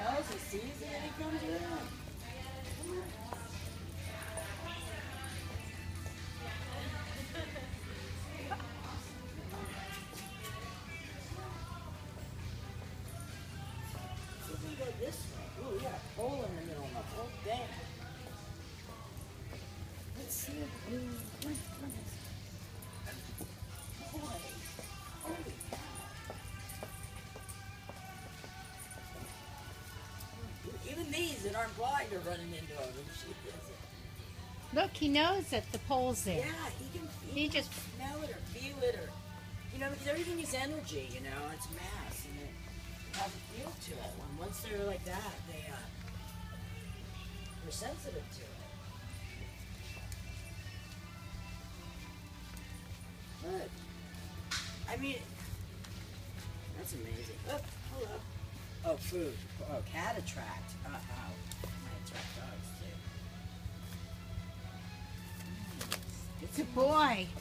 smells, he sees it, and he comes around. So we go this way. Ooh, we got a pole in the middle of the whole thing. Let's see if boy. Holy cow. Even these that aren't blind are running into him. Look, he knows that the pole's there. Yeah, he can He just smell it or feel it or, you know, because everything is energy, you know, it's mass and it has a feel to it. When once they're like that, they're sensitive to it. But, I mean, that's amazing. Oh, hello. Oh, food. Oh, cat attract. Oh, might attract dogs too. it's a boy.